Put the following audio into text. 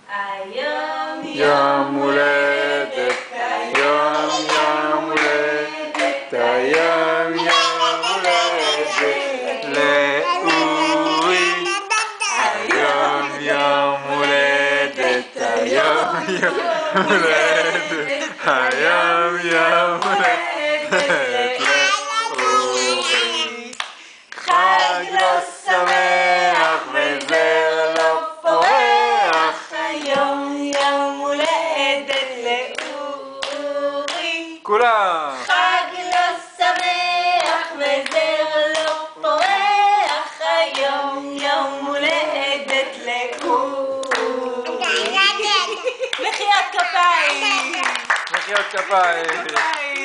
היום יום הולדת, היום יום הולדת, היום יום הולדת לאורי. היום יום הולדת, היום יום הולדת, היום יום הולדת לאורי. חג לא שמח וזר לא פורח, היום יום הולדת לאורי. כולם. חג לא שמח וזר לא פורח, היום יום הולדת לאורי. מחיאות כפיים. מחיאות כפיים.